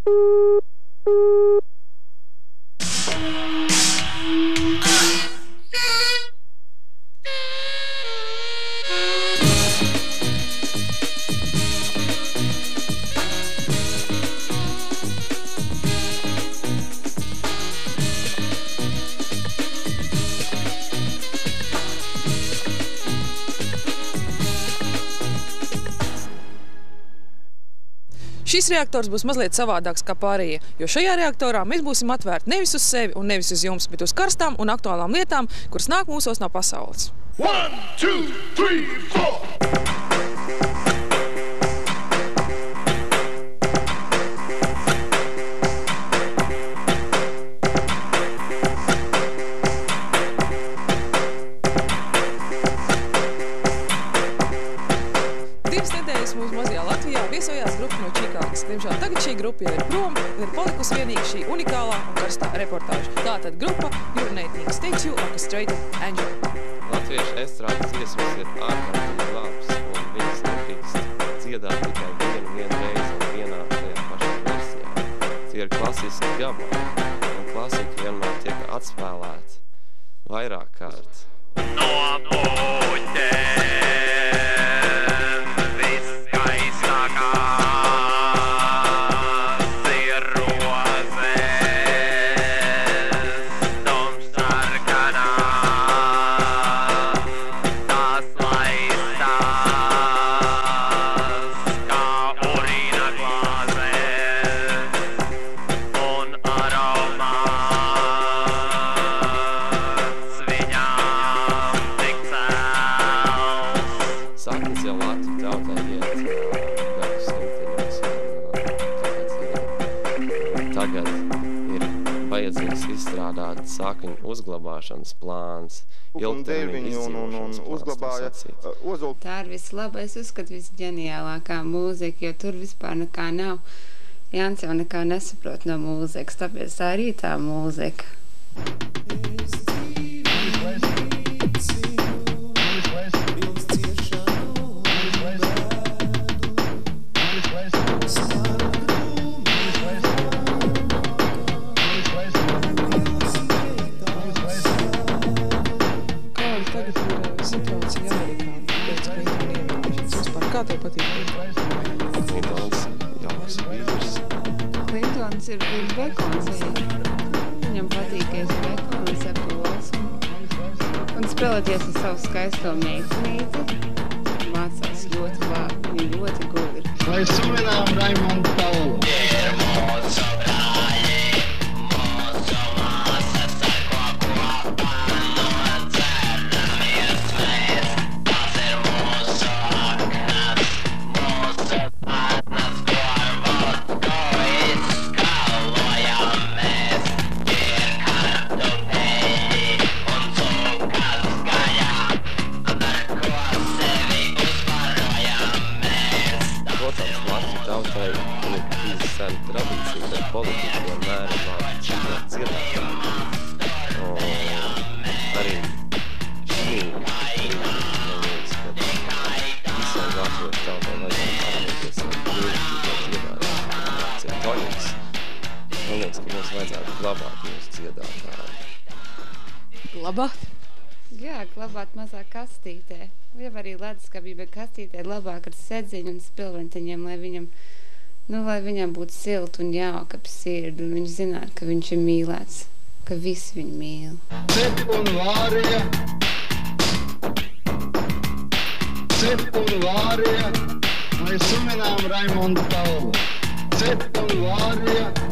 Šis reaktors būs mazliet savādāks kā pārējie, jo šajā reaktorā mēs būsim atvērti nevis uz sevi un nevis uz jums, bet uz karstām un aktuālām lietām, kuras nāk mūsos no pasaules. 1, 2, 3, 4! Mūsu mazajā Latvijā viesojās grupa no Čikāgas. Diemžēl tagad šī grupa jau ir prom un ir palikusi vienīgi šī unikālā un karstā reportāža. Tātad grupa Your Nating Statue Orchestrated Angel. Latviešu estrādes dziesmas ir ārkārtīgi labs un viņas nedrīkst dziedāt tikai vienu reizi un vienā tajā pašā versijā. Tie ir klasiski gabali un klasika vienmēr tiek atspēlēta vairāk kārt. Tagad ir vajadzīgs izstrādāt sakņu uzglabāšanas plāns, ilgtermiņa izdzīvošanas plāns, tā sacīt. Tā ir vislabais, uzskat visģeniālākā mūzika, jo tur vispār nekā nav. Jānis jau nekā nesaprot no mūzikas, tāpēc tā arī tā mūzika. Kā tev patīk? Klintons, jauks vīrs. Klintons ir bekons. Viņam patīkies bekons, epuls. Un spēlēties ar savu skaisto meitenīti. Mācās ļoti labi, viņa ļoti gudri. Lai suminām Raimondu Paulu. Tradīcija, bet politika vienmēr ir labi dziedātāji. Un arī šī brīdī, kad visiem latviešu tautai vajadzētu atmēties ar brīdīgā dziedātāji, cik toņiks. Man liekas, ka mums vajadzētu glabāt mūsu dziedātāji. Glabāt? Jā, glabāt mazā kastītē. Jau arī leduskapī, bet kastītē labāk ar sedziņu un spilventiņiem, lai viņam būtu silti un jauka ap sirdi, un viņš zinātu, ka viņš ir mīlēts, ka visi viņu mīl. Cep un vārija, lai suminām Raimondu Paulu. Cep un vārija,